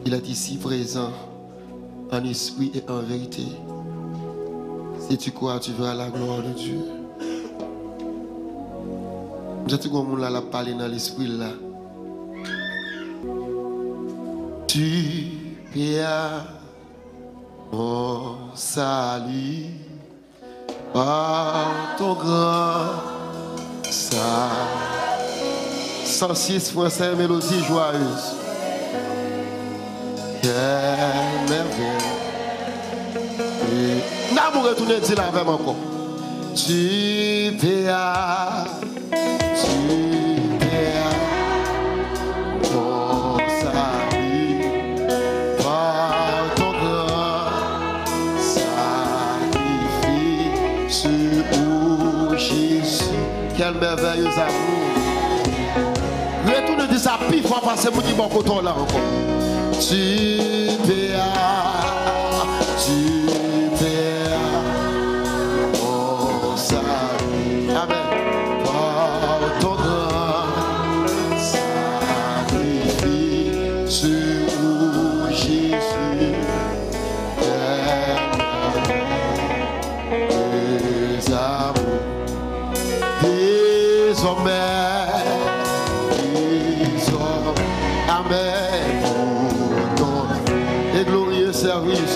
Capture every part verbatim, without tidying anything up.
Il est ici présent, en esprit et en vérité. Si tu crois, tu verras la gloire de Dieu. Je te dis que la parler dans l'esprit là. Tu payes mon salut par ton grand salut. cent six Français, mélodie joyeuse. Quelle merveille. N'a pas retourné dire la même encore. Tu payes, tu payes mon salut par ton grand sacrifice pour Jésus. Quel merveilleux amour. Retourne de sa pire fois passer pour dire bon coton là encore. Tu payes, tu payes mon salut. Amen. Par ton grand sacrifice pour Jésus. Des amours, désormais. Amen. Et glorieux service.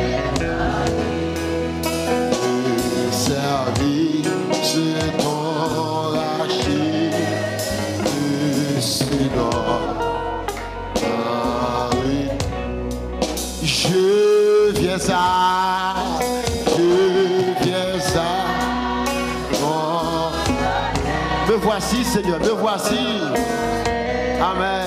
Le service ton racheté de Seigneur. Je viens à, je viens à. Oh. Me voici, Seigneur, me voici. Amen.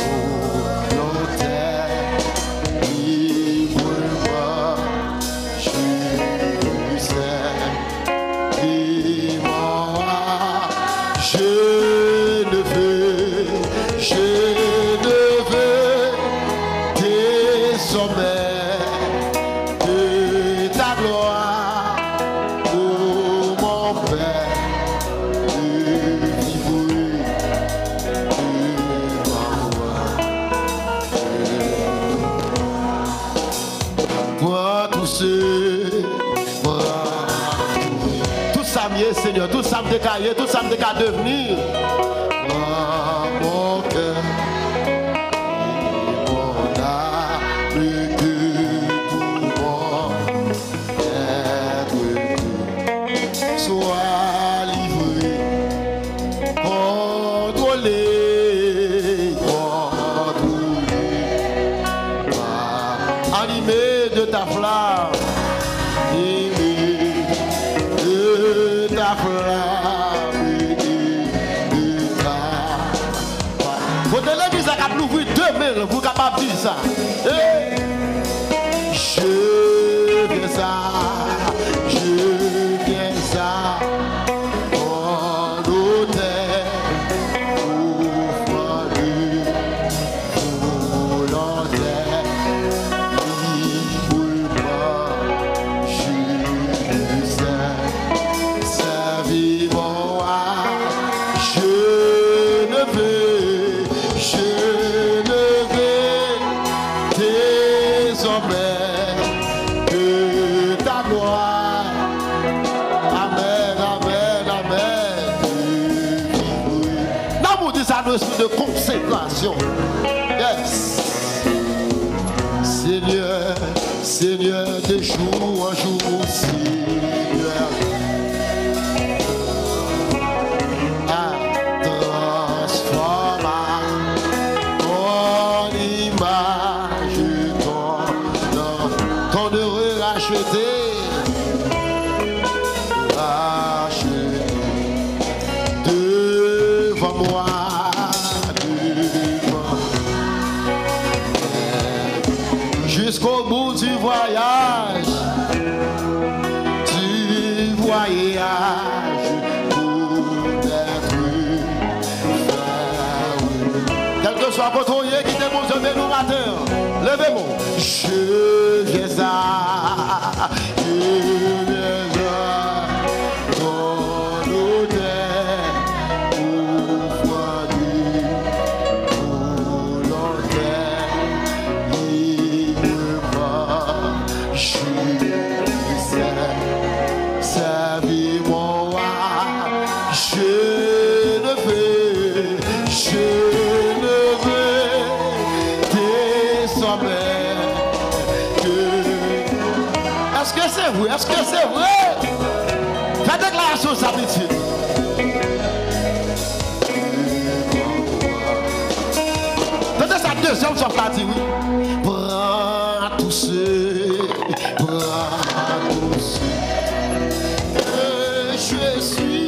Seigneur, tout ça me décaille, tout ça me décaille devenir. Dans mon cœur, mon âme, que tout mon être soit livré, contrôlé, contrôlé, animé de ta flamme. Vous êtes capable de dire ça. Hey. Je viens ça, je viens ça, en hôtel, offrande, volontaire, librement, je sais, c'est vivant, je ne veux, je de consécration. Yes. Seigneur, Seigneur, de jour en jour, Seigneur, à transformer ton image, ton, ton heureux racheté. Jusqu'au bout du voyage, du voyage pour être fait. Quel que soit votre oeil qui démontre de nous matin, levez-moi. Je viens à, je viens à, ton hôtel, pour Je ne veux, je ne veux tes sommets que... Est-ce que c'est vrai? Est-ce que c'est vrai? Fais déclaration ça vite fait. Peut-être sa deuxième fois pas dit oui. Prends tous ceux, prends tous ceux que je suis.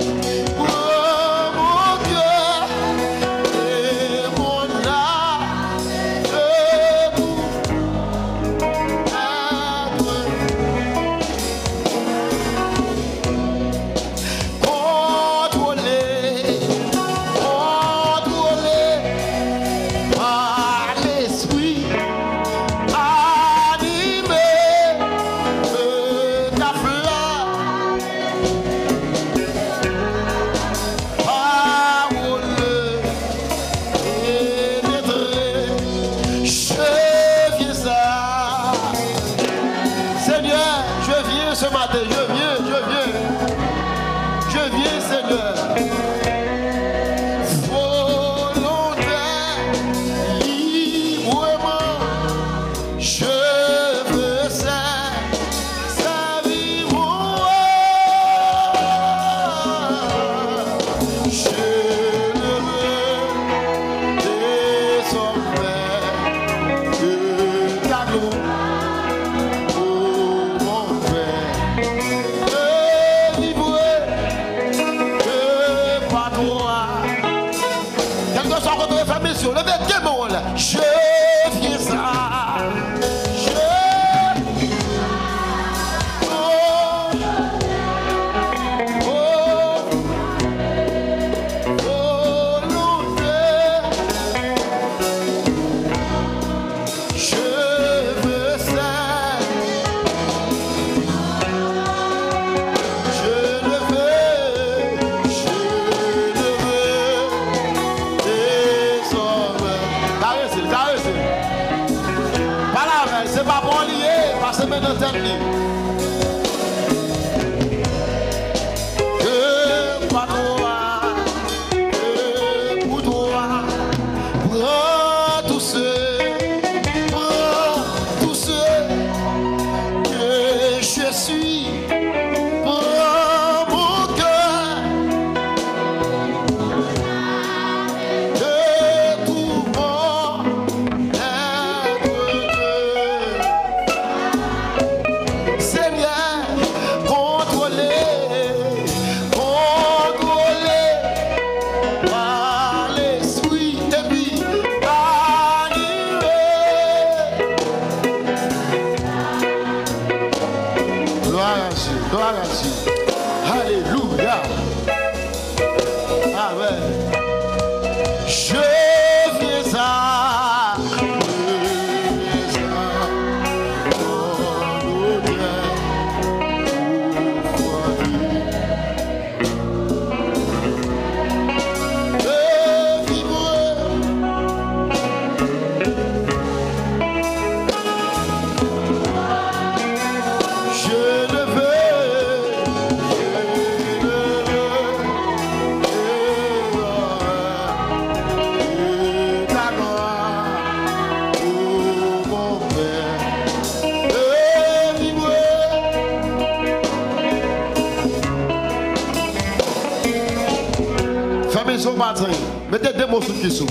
Mettez deux mots sur qui sont.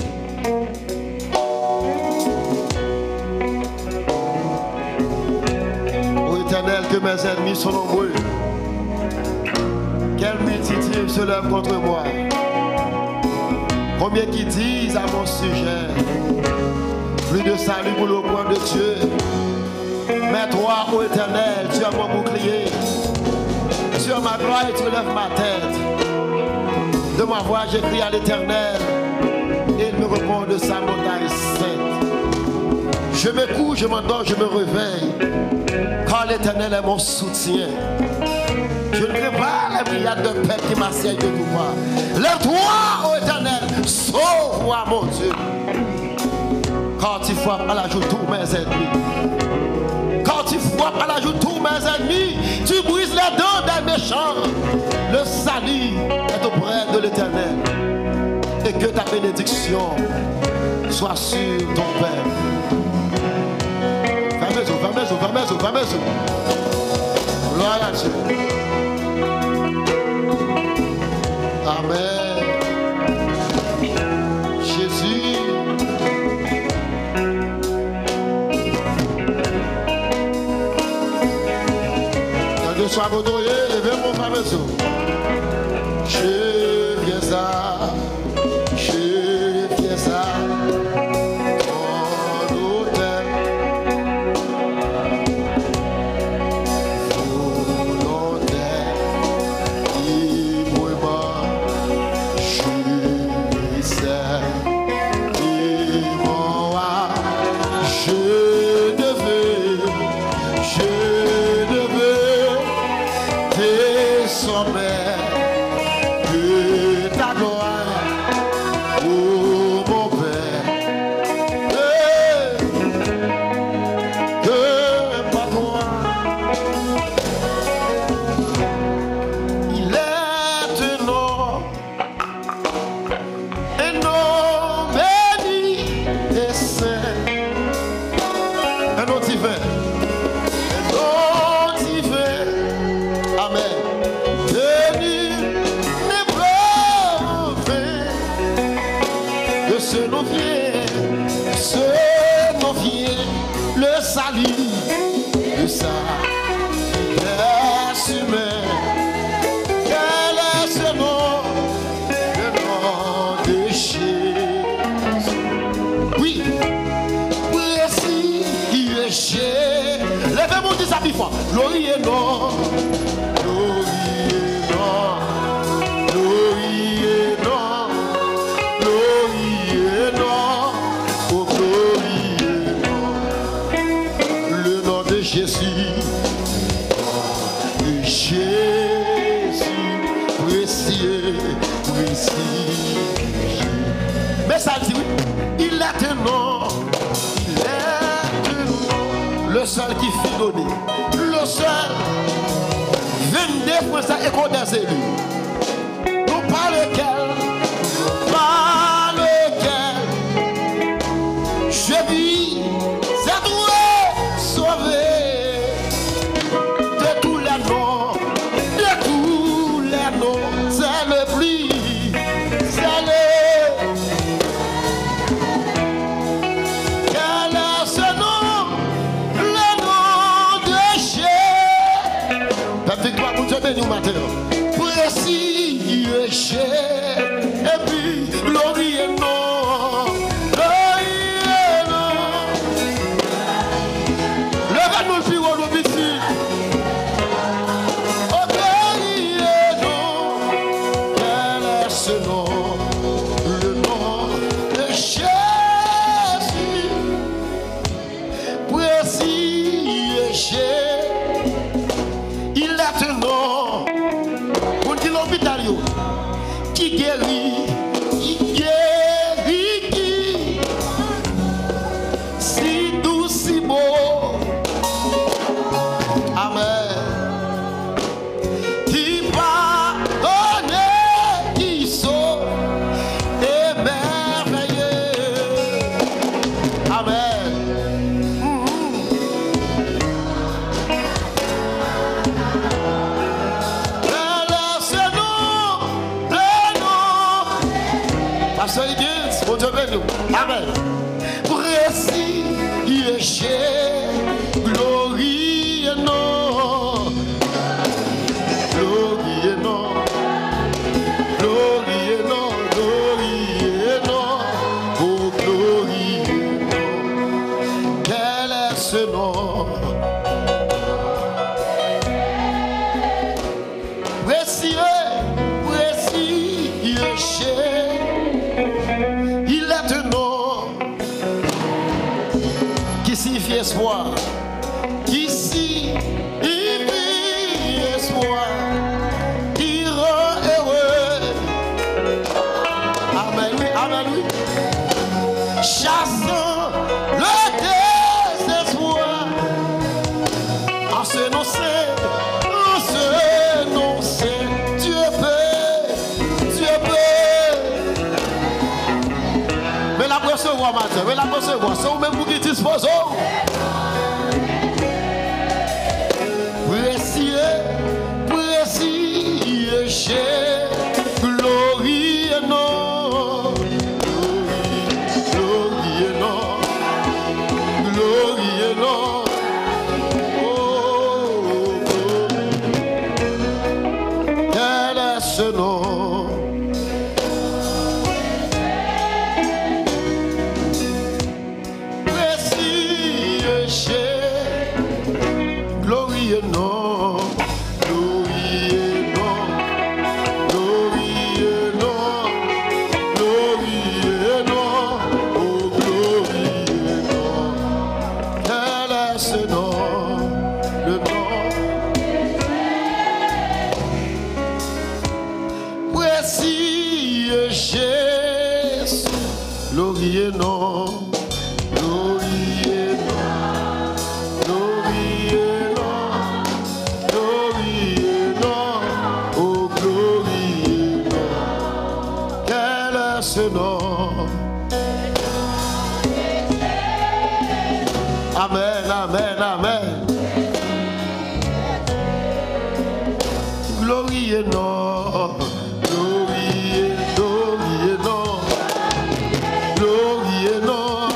Ô Éternel, que mes ennemis sont nombreux. Quelle multitude se lève contre moi. Combien qui disent à mon sujet, plus de salut pour le point de Dieu. Mais toi, ô Éternel, tu as mon bouclier. Tu as ma gloire et tu lèves ma tête. De ma voix, j'écris à l'Éternel et il me répond de sa montagne sainte. Je me couche, je m'endors, je me réveille, car l'Éternel est mon soutien. Je ne crains pas la brigade de paix qui m'assiège de tout part. Lève-toi, ô Éternel, sauve-moi, mon Dieu, car tu frappes à la joue tous mes ennemis. Quand tu frappes à la joue tous mes ennemis, tu brises les dents des méchants. Le salut est auprès de l'Éternel et que ta bénédiction soit sur ton Père. Fermez les yeux, fermez les yeux, fermez les yeux, fermez les yeux. Gloire à Dieu. Amen. Jésus. Quand Dieu soit godoyé, levez mon frère et sœur. Je viens à, je viens à ton hôtel. Volontaire, librement, je sais, librement, je devais, je devais tes sommets. Ta gloire, oh mon Père, que pas toi, il est un nom, un nom béni et saint, un nom divin, un nom divin, amen. Ce nom vient, ce nom vient, le salut, le salut est humain. Quel est ce nom? Le nom de Jésus. Oui, précis, Jésus. Levez-moi dix à dix fois. Glorie et non, glorie et non, glorie et non. Jésus, Jésus, précieux, précieux. Mais ça dit, oui, il est un nom, il est un nom, le seul qui fit donner, le seul, vingt-deux fois ça écho des élus. Nous par lequel, par lequel, je vis, c'est toi sauvé. C'est le plus, c'est le. Quel est ce nom? Le nom de Jésus. La victoire pour Dieu béni au matin. Précis, Jésus. Et puis, glorie et non. Glorie et non. Levez-nous le plus haut, le petit. Ce nom, le nom de Jésus, précis Jésus, il est un nom, on dit l'hôpital qui guérit, qui guérit, qui, si doux, si beau, amen. Mon Dieu béni. Amen. Précis, Jésus, glorie et non. Glorie et non. Glorie et non. Glorie et non. Oh, glorie et non. Quel est ce nom? Précis, précis, Jésus. Il est un nom qui signifie espoir, qui signifie espoir, qui rend heureux. Amen, oui, amen, oui. Chassant le désespoir, en ce nom c'est, en ce nom c'est, Dieu peut recevoir matin. Mais la recevoir, c'est vous-même qui disposez. Précieux, précieux, cher, glorieux non, glorieux non, glorieux non. Oh, quel est ce nom? Précieux, cher, glorieux non, glorieux non, glorieux non, glorieux non, oh glorieux non. Quel est ce nom? Le nom précieux Jésus, glorieux non, glorieux non, glorieux non, glorieux non, oh glorieux non. Quel est ce nom? Amen, amen, amen. Glorieux non, glorieux, glorieux non, glorieux non,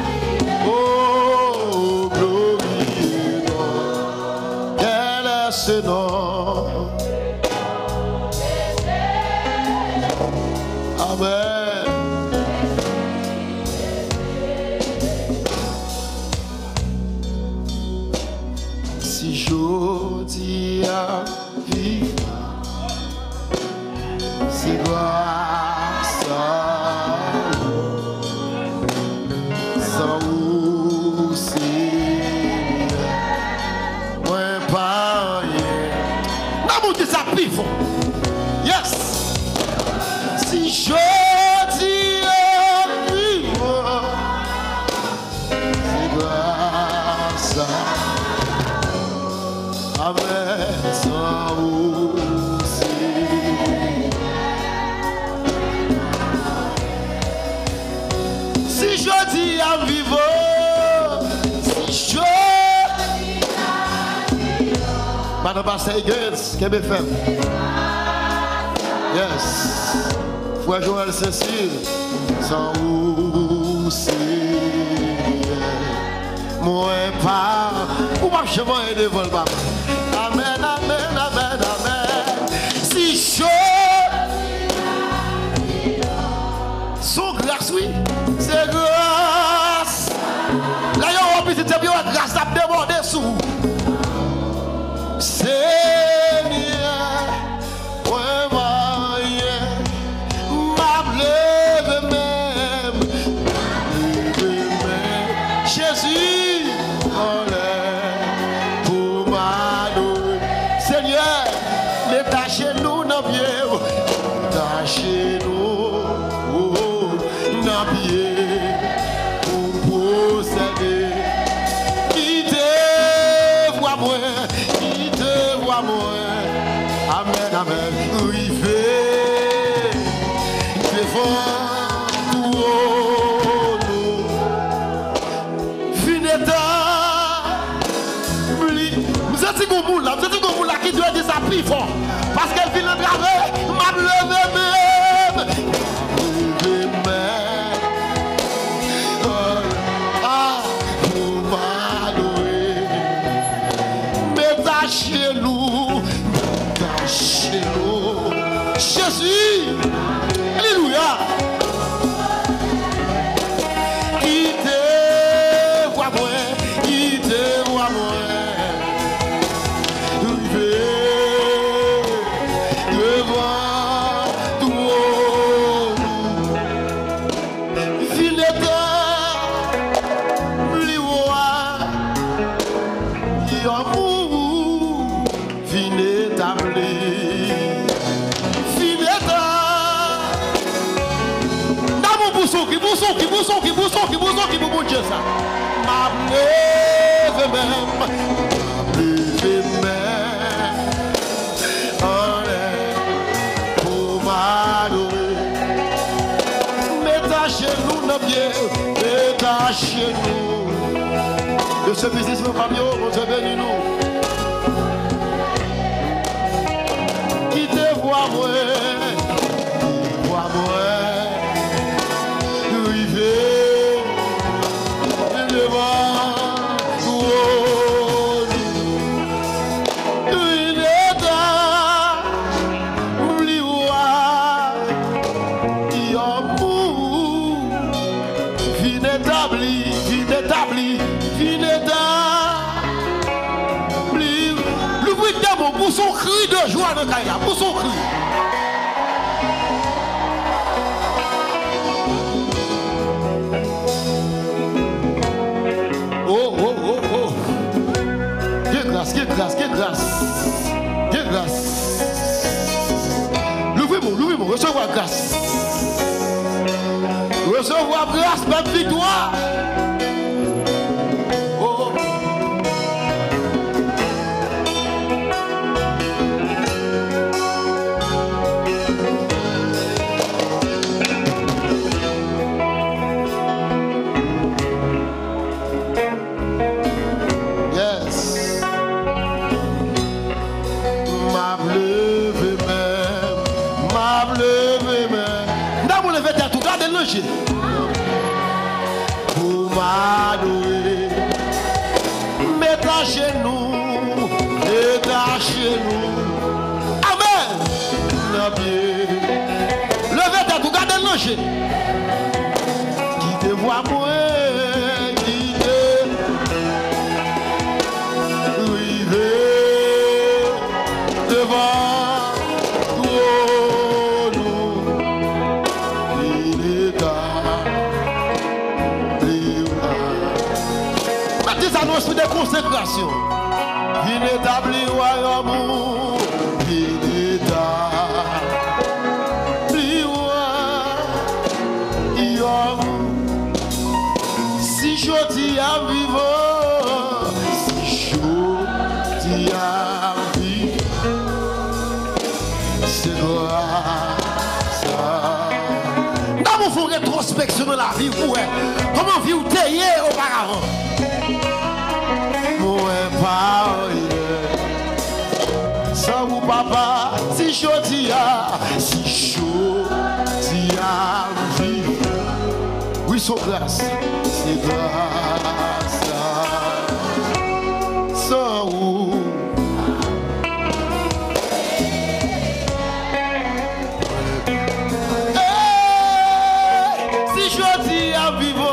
oh glorieux non. Quel est ce nom? Amen. Si je dis à vivre, c'est grâce à vous, sans vous, c'est moi pas rien. Non, vous dites ça pif. Yes. Si je dis à vivre, c'est grâce à vous. Amen, sans vous, si je dis à vivre, si je Madame Pastor Higgins, Québec F M. Yes. Frère Joël Cécile, sans vous, c'est moi pas. Ou pas je vais devant le papa. Amen, amen, amen, amen. Si je son grâce, oui, c'est grâce. Là, il y a un petit peu de grâce à déborder sous. Seigneur, ouais, moyen, m'a levé même, levé même. Jésus, on est pour m'adorer. Seigneur, détachez-nous dans le pied, détachez-nous dans le pied pour posséder. Quittez, vois moi. Amen, amen. Oui, fais devant tout nous. Finita. Vous êtes comme vous là, vous êtes comme vous là qui doit dire ça plus fort. Parce qu'elle vient de travailler, m'a levé même. Levé même. Ah, pour m'adorer. Métachez-nous. Chez nous, Jésus, alléluia. Quittez, vois moi, quittez, vois moi. Devant tout, Vineta, Mliwa, Yamou, Vineta, Qui bouson, qui bouson, qui bouson, qui bouson, qui bouson, Dieu ça. Ma lève même, ma lève même. On est pour m'adorer. Mettez chez nous nos pieds. détachez-nous de ce business, mon Fabio, mon Dieu, bénis-nous. Qui te voit, moi, voit, moi, arriver devant. Pour son cri de joie dans Kaya, pour son cri. Oh, oh, oh, oh. Quelle grâce, quelle grâce, quelle grâce. Quelle grâce. L'ouvrez-moi, l'ouvrez-moi, recevoir grâce. Recevoir grâce, même victoire. Pour m'adorer, mettez à genoux, mettez à genoux. Amen. Levez ta tout, gardez le loger. Qui te voit moi, qui te river devant. Annonce de consécration. Viens établir royaume. Viens établir royaume. Si je t'y a vivre, si je t'y a vivre, c'est grâce. Dans mon fond rétrospection de la vie, comment vivre taillé auparavant? Sans vous papa, si chaud t'y a, si chaud t'y a vivre. Oui, son grâce, c'est grâce. Sans vous. Hey, si chaud t'y a vivre.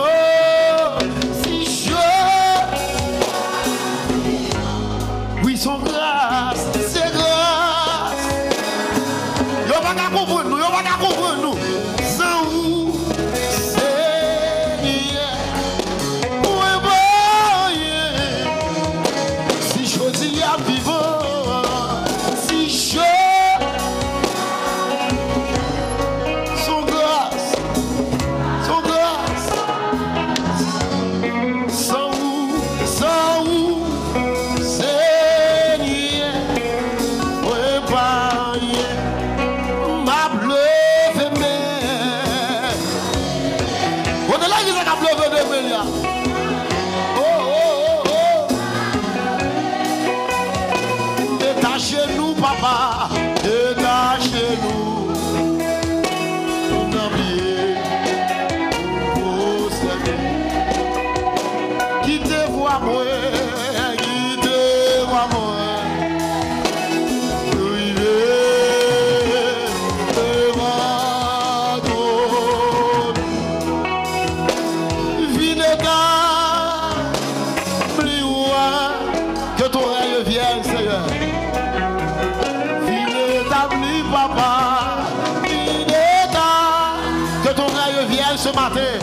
Son grâce, c'est grâce. Yo va pas comprendre nous, yo va pas comprendre nous. Sans vous, Seigneur, moi voyez. Si je dis à vivre, si je, son grâce, son grâce. Sans vous, sans vous. Oh, oh, oh, oh. Détachez-nous, papa. Détachez-nous. Quittez-moi, moi. Quittez-moi, moi. Que ton règne vienne, Seigneur. Viens établir, papa. Viens que ton règne vienne ce matin.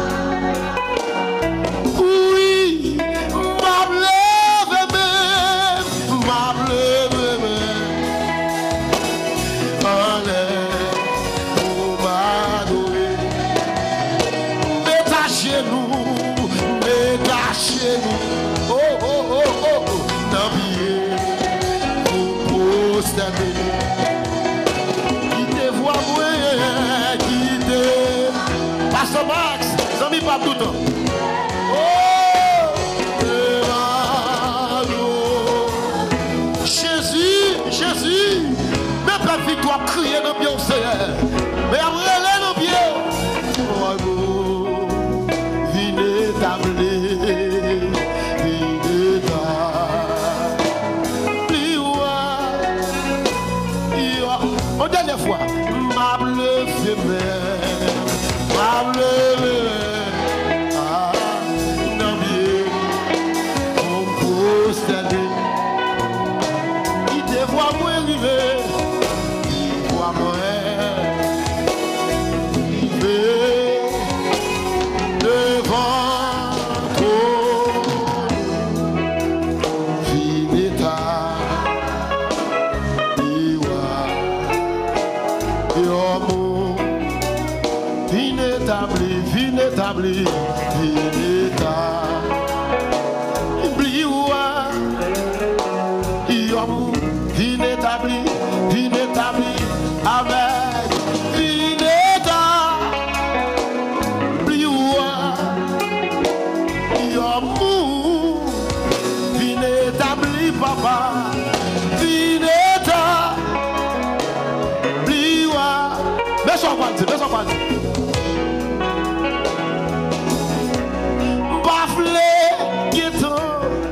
Oui, ma bleuve même, ma bleuve même. Allez, pour m'adorer. Détachez-nous, détachez-nous. Oh, oh, oh, oh, oh. Qui te voit mourir, qui te... Pasteur Max, amis pas tout le temps. amour, inétabli, inétabli, inétabli, amour, inétabli, inétabli, avec inétabli, amour, inétabli, papa. Bafle geto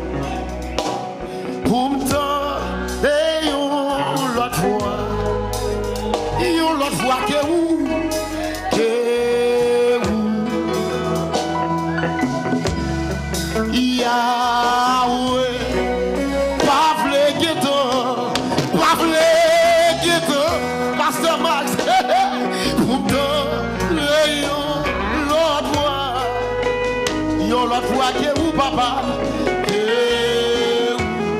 pour m'tendre et yon l'autre fois yon l'autre fois que ou que ou Yahweh bafle geto bafle geto Pasteur Max pour m'tendre yon l'autre fois yon l'autre fois que ou papa que ou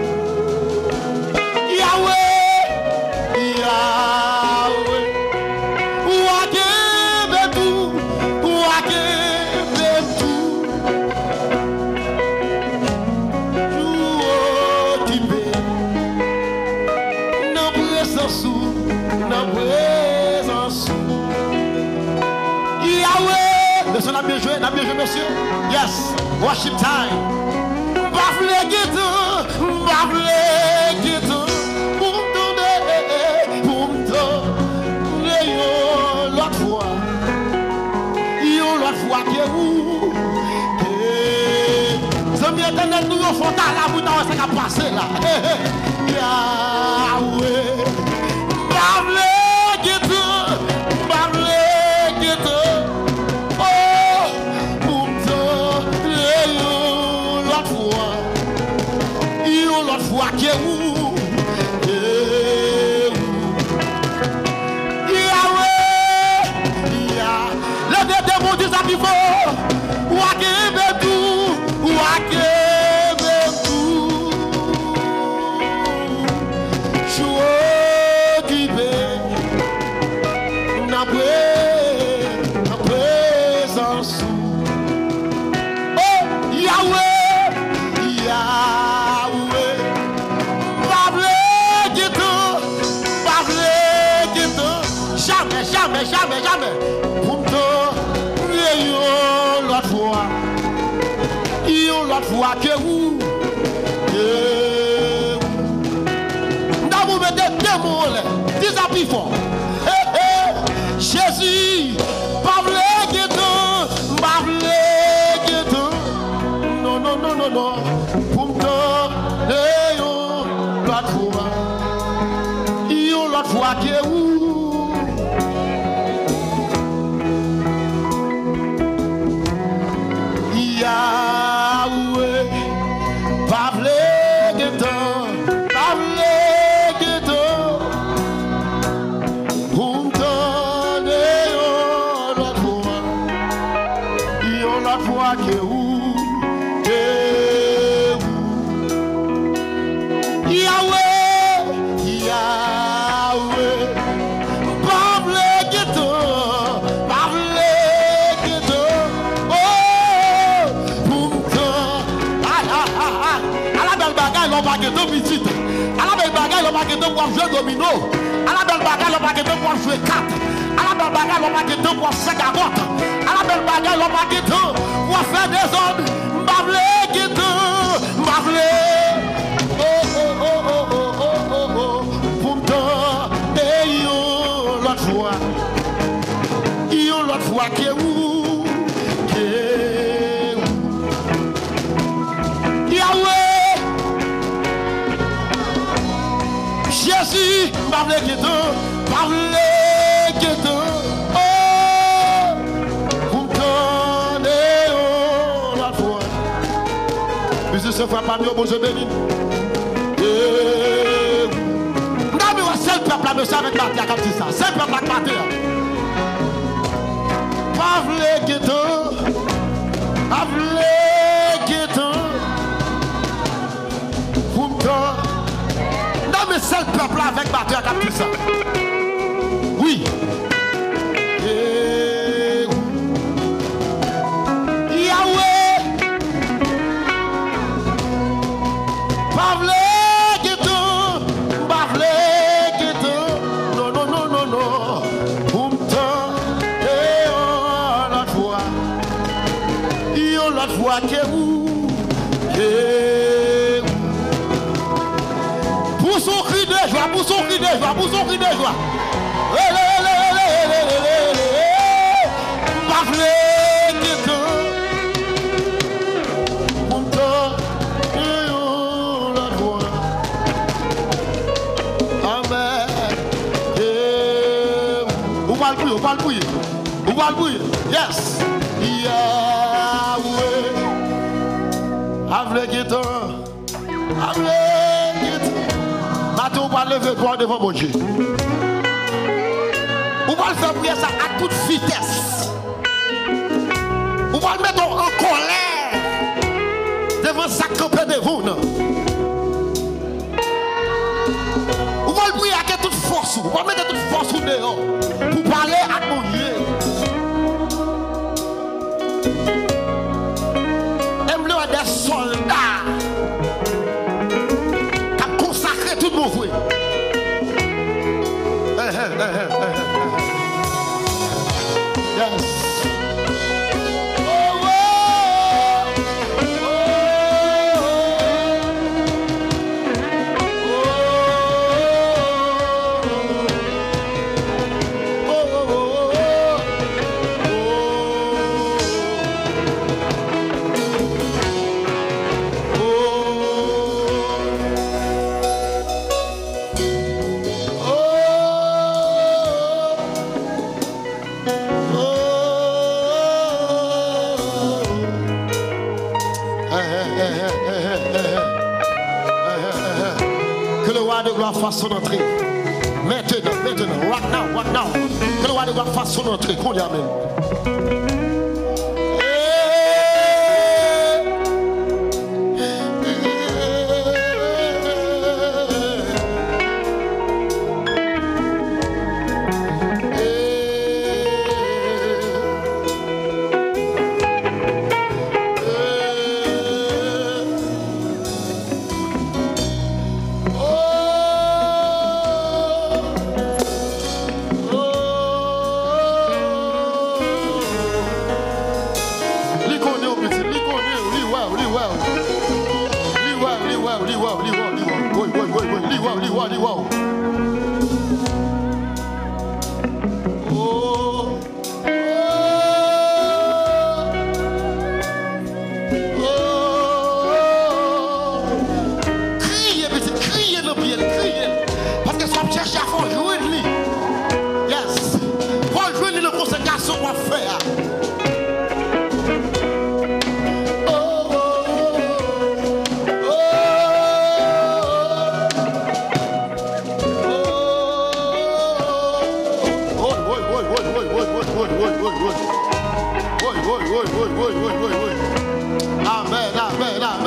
Yahweh Yahweh ouake betou ouake betou jou occupé nan présence nan présence Yahweh le son a bien joué n'a bien joué monsieur yes worship time bafle gitu bafle gitu pour donner pour donner yo l'autre fois yo l'autre fois que vous que zami internet nous font ta la bout dans ça qui passer là Yahweh bafle gitu bafle gitu l'autre fois que vous Yahweh Yah le démon dit ça qu'il faut ouake betou ouake betou jou occupé n'a présence oh Yahweh Yahweh jamais, jamais, jamais, jamais. Pour toi, yon l'autre fois, yon l'autre fois que vous, que vous. Nous vous mettez deux mots là, dix ans plus fort. Jésus, pas vle gueton, pas vle gueton. Non, non, non, non, non. Pour toi, yon l'autre fois, yon l'autre fois que vous. Yahweh, pavle geton, pavle geton, pour m'tendre yon l'autre fois, yon l'autre fois que ou, que ou. Yahweh, Yahweh, pavle geton, pavle geton. On va gagner deux petites. À la belle bagarre, on va gagner deux pour jouer domino. À la belle bagarre, on va gagner deux pour jouer quatre. À la belle bagarre, on va gagner deux pour cinq à route. À la belle bagarre, on va gagner deux pour faire des hommes. M'avle qui deux, m'avle. Oh oh oh oh oh oh oh oh. Pour m'tendre, et yo l'autre fois, yo l'autre fois que vous, que Yahweh. Jésus, m'avle gueton, m'avle gueton, oh, vous m'tendez, oh, la foi. Mais ce soit pas mieux, bon Dieu béni. Non, mais c'est le peuple à monsieur avec la terre comme ça, c'est le peuple à la terre. M'avle gueton, m'avle gueton, vous m'tendez. Mais c'est le peuple avec batteur comme tout ça. Oui. voix que vous, que vous. Pour son cri de joie, pour son cri de joie, pour son cri de joie. Vous parlez, vous parlez, vous parlez, yes. Yahweh, avec guitare, avec guitare. Maintenant, on va lever toi devant mon Dieu. On va le faire prier ça à toute vitesse. On va le mettre en colère devant sa campagne de vous. On va le prier avec toute force. On va mettre toute force dehors pour parler à mon Dieu. Aime-le des soldats qui ont consacré tout mon frère. Yes. Oh, oh, que le roi de gloire fasse son entrée. Maintenant, maintenant, right now, right now. Que le roi de gloire fasse son entrée. Qu'on y amène. Amen, amen, amen.